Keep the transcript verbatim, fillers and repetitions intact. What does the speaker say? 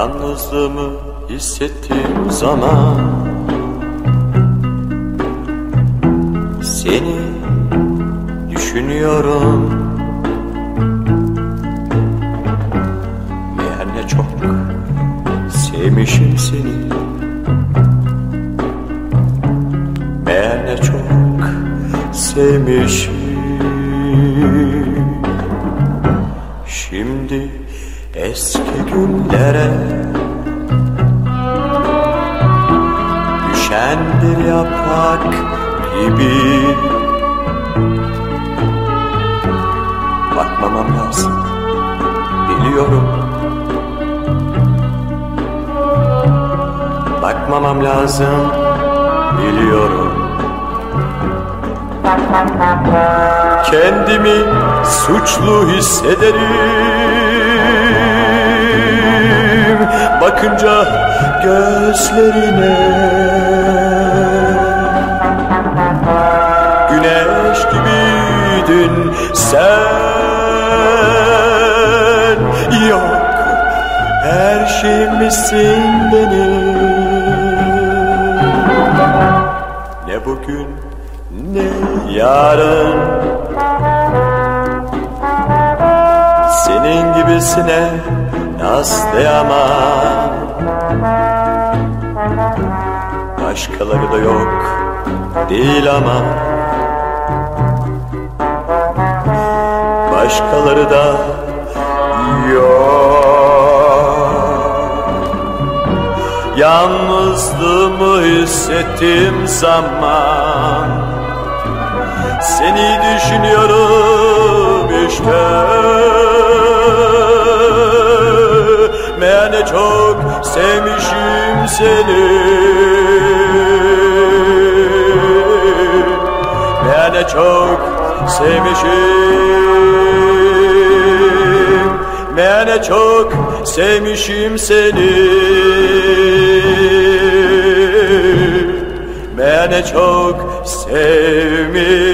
Yalnızlığımı hissettiğim zaman seni düşünüyorum. Meğer ne çok sevmişim seni, meğer ne çok sevmişim. Şimdi eski günlere düşen bir yaprak gibi bakmamam lazım, biliyorum. Bakmamam lazım, biliyorum. Kendimi suçlu hissederim bakınca gözlerine. Güneş gibiydin sen, yok her şeyimsin benim. Ne bugün ne yarın senin gibisine rastlayamam. Başkaları da yok değil ama başkaları da yok. Yalnızlığımı hissettiğim zaman seni düşünüyorum işte. Meğer ne çok sevmişim seni, meğer ne çok sevmişim, meğer ne çok sevmişim seni, meğer ne çok sevmişim.